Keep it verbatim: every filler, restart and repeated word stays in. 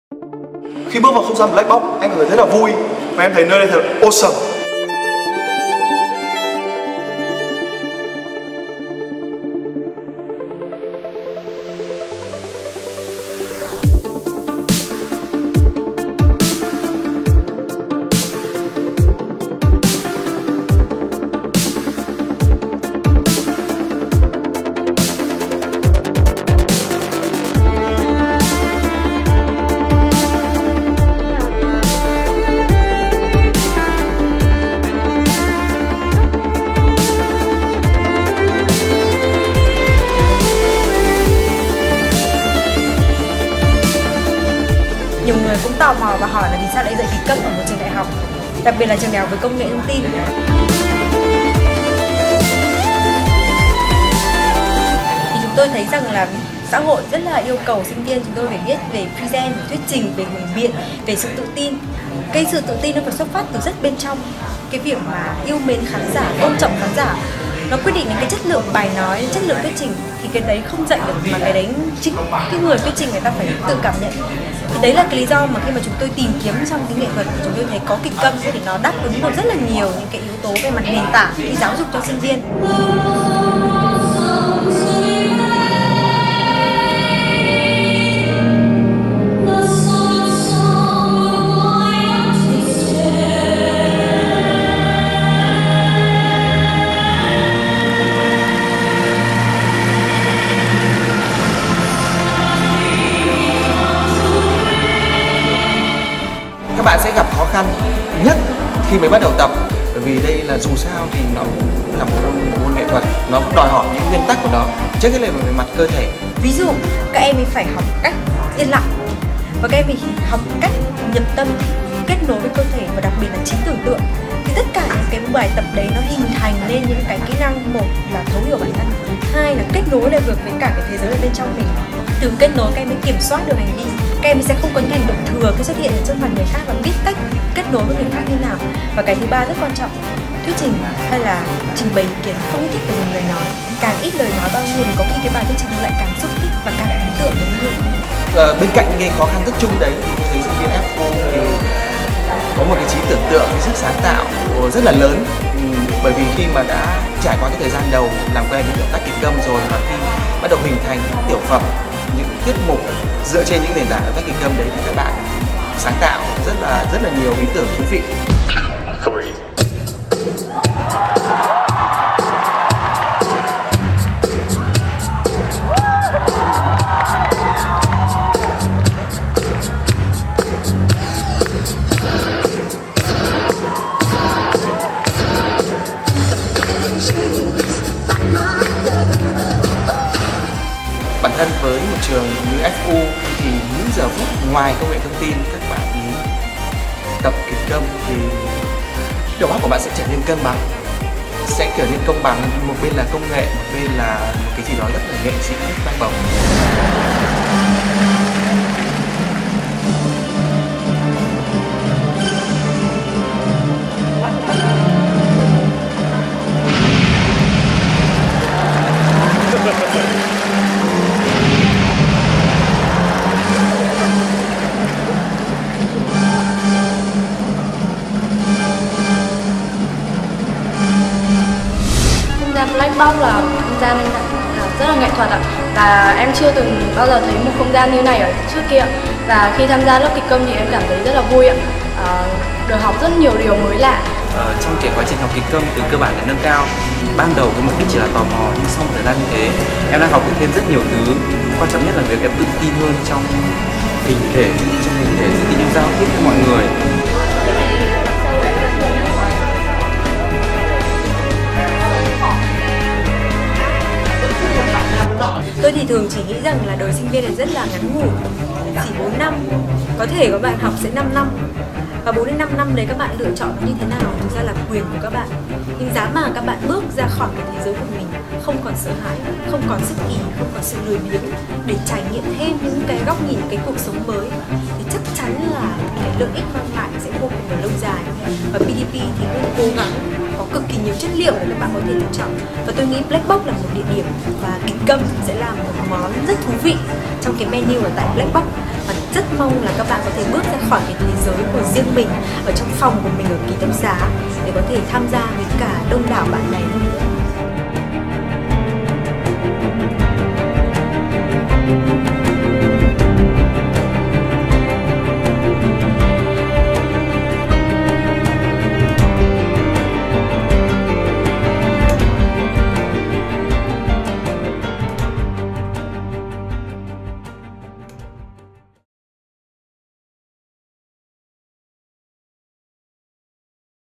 Khi bước vào không gian Black Box, em cảm thấy rất là vui và em thấy nơi đây thật awesome. Nhiều người cũng tò mò và hỏi là vì sao lại dạy kịch câm ở một trường đại học, đặc biệt là trường đại học với công nghệ thông tin. Thì chúng tôi thấy rằng là xã hội rất là yêu cầu sinh viên chúng tôi phải biết về present, về thuyết trình, về ngụy biện, về sự tự tin. Cái sự tự tin nó phải xuất phát từ rất bên trong. Cái việc mà yêu mến khán giả, tôn trọng khán giả, nó quyết định đến cái chất lượng bài nói, chất lượng thuyết trình. Thì cái đấy không dạy được, mà cái đấy chính cái người thuyết trình người ta phải tự cảm nhận. Thì đấy là cái lý do mà khi mà chúng tôi tìm kiếm trong cái nghệ thuật của chúng tôi thấy có kịch câm thì nó đáp ứng được rất là nhiều những cái yếu tố về mặt nền tảng khi giáo dục cho sinh viên. Các bạn sẽ gặp khó khăn nhất khi mới bắt đầu tập, bởi vì đây là dù sao thì nó cũng là một môn, môn nghệ thuật, nó đòi hỏi những nguyên tắc của nó, trước hết là về mặt cơ thể. Ví dụ các em ấy phải học cách yên lặng, và các em ấy học cách nhập tâm, kết nối với cơ thể, và đặc biệt là trí tưởng tượng. Thì tất cả những cái bài tập đấy nó hình thành nên những cái kỹ năng, một là thấu hiểu bản thân, hai là kết nối lại được với cả cái thế giới ở bên trong mình. Từ kết nối các em mới kiểm soát được hành vi, các em sẽ không có những hành động thừa khi xuất hiện ở trước mặt người khác và biết cách kết nối với người khác như nào. Và cái thứ ba rất quan trọng, thuyết trình hay là trình bày ý kiến không nhất thiết phải dùng lời nói, càng ít lời nói bao nhiêu thì có khi cái bài thuyết trình lại càng xúc tích và càng ấn tượng với người. Ờ, bên cạnh cái khó khăn rất chung đấy thì tôi thấy sinh viên ép ô thì có một cái trí tưởng tượng, cái sức sáng tạo rất là lớn. Ừ, bởi vì khi mà đã trải qua cái thời gian đầu làm quen với động tác kịch câm rồi, và khi bắt đầu hình thành những tiểu phẩm, những tiết mục dựa trên những nền tảng động tác kịch câm đấy thì các bạn sáng tạo rất là rất là nhiều ý tưởng thú vị. Bản thân với một trường như ép u thì những giờ phút ngoài công nghệ thông tin các bạn ý tập kịch câm thì đầu óc của bạn sẽ trở nên cân bằng, sẽ trở nên công bằng. Một bên là công nghệ, một bên là một cái gì đó rất là nghệ sĩ, bay bổng. Black Box là không gian rất là nghệ thuật ạ, và em chưa từng bao giờ thấy một không gian như này ở trước kia. Và khi tham gia lớp kịch câm thì em cảm thấy rất là vui ạ, à, được học rất nhiều điều mới lạ. Ờ, trong cái quá trình học kịch câm từ cơ bản đến nâng cao, ban đầu cái mục đích chỉ là tò mò, nhưng sau một thời gian như thế em đã học được thêm rất nhiều thứ. Quan trọng nhất là việc em tự tin hơn trong hình thể, trong hình thể tự tin trong giao tiếp với mọi người. Tôi thì thường chỉ nghĩ rằng là đời sinh viên này rất là ngắn ngủi, chỉ bốn năm, có thể các bạn học sẽ năm năm, và bốn đến năm năm đấy các bạn lựa chọn nó như thế nào thực ra là quyền của các bạn. Nhưng giá mà các bạn bước ra khỏi cái thế giới của mình, không còn sợ hãi, không còn sức ỉ, không còn sự lười biếng, để trải nghiệm thêm những cái góc nhìn, cái cuộc sống mới, thì chắc chắn là cái lợi ích mang lại sẽ vô cùng là lâu dài. Và pê đê pê thì luôn cố gắng có cực kỳ nhiều chất liệu để các bạn có thể lựa chọn, và tôi nghĩ Black Box là một địa điểm, và kịch câm sẽ là một món rất thú vị trong cái menu ở tại Black Box, và rất mong là các bạn có thể bước ra khỏi cái thế giới của riêng mình ở trong phòng của mình ở ký túc xá để có thể tham gia với cả đông đảo bạn này hơn nữa.